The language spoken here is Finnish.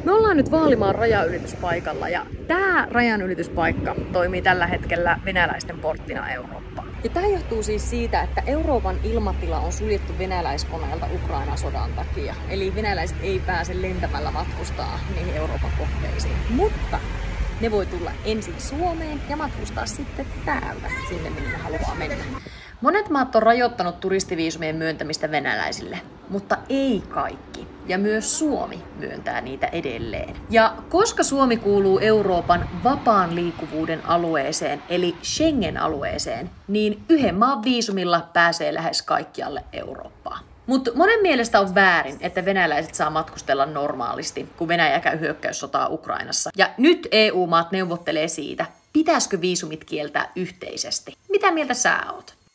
Me ollaan nyt Vaalimaan rajanylityspaikalla ja tää rajanylityspaikka toimii tällä hetkellä venäläisten porttina Eurooppaan. Ja tää johtuu siis siitä, että Euroopan ilmatila on suljettu venäläiskoneelta Ukrainan sodan takia. Eli venäläiset ei pääse lentämällä matkustaa niihin Euroopan kohteisiin. Mutta ne voi tulla ensin Suomeen ja matkustaa sitten täältä sinne, minne ne haluaa mennä. Monet maat on rajoittanut turistiviisumien myöntämistä venäläisille, mutta ei kaikki. Ja myös Suomi myöntää niitä edelleen. Ja koska Suomi kuuluu Euroopan vapaan liikkuvuuden alueeseen, eli Schengen-alueeseen, niin yhden maan viisumilla pääsee lähes kaikkialle Eurooppaan. Mutta monen mielestä on väärin, että venäläiset saa matkustella normaalisti, kun Venäjä käy hyökkäyssotaa Ukrainassa. Ja nyt EU-maat neuvottelee siitä, pitäisikö viisumit kieltää yhteisesti. Mitä mieltä sä oot?